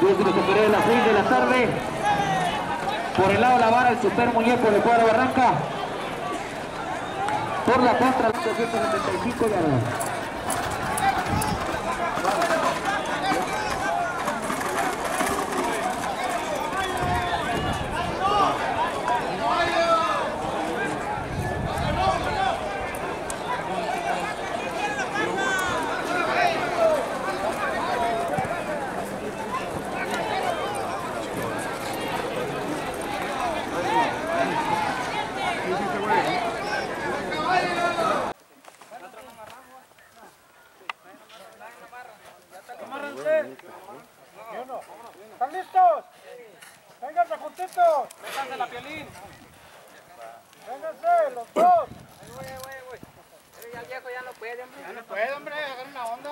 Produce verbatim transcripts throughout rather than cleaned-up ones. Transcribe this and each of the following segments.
desde los superiores de las seis de la tarde. Por el lado de la vara, el super muñeco de Cuadra Barranca. Por la contra, doscientos setenta y cinco yardas. ¿Están listos? Vénganse juntitos. Vénganse la piolín. Vénganse los dos. Voy, voy, voy. Ya el viejo ya no puede, hombre. Ya no puede, hombre. Agarren una onda.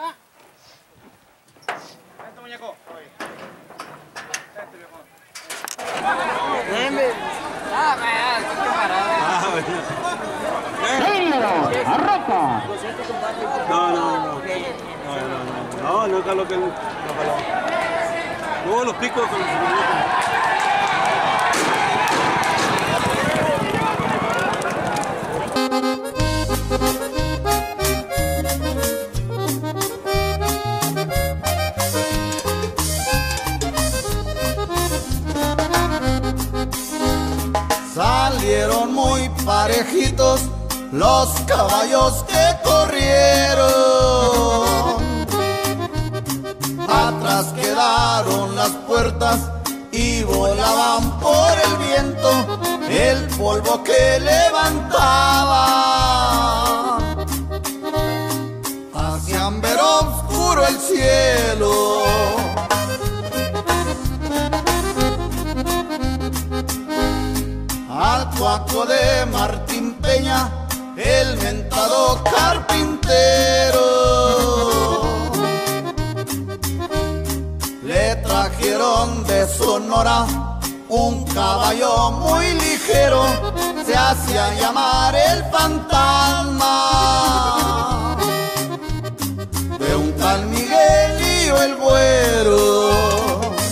Vente, muñeco. Vente, viejo. Vente. Ah, man. ¡Serio! ¡Arranca! No, no, no. No, no, no. No, no es lo que... No, luego los picos con los... Salieron muy parejitos los caballos que corrieron. Atrás quedaron las puertas y volaban por el viento el polvo que levantaba. Hacían ver oscuro el cielo. Al cuaco de Martín Peña, el mentado carpintero, le trajeron de Sonora un caballo muy ligero, se hacía llamar el fantasma de un tal Miguelillo el Güero.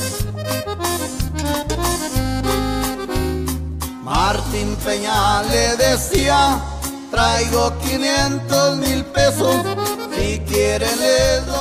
Martín Peña le decía: traigo quinientos mil pesos, si quieren les doy.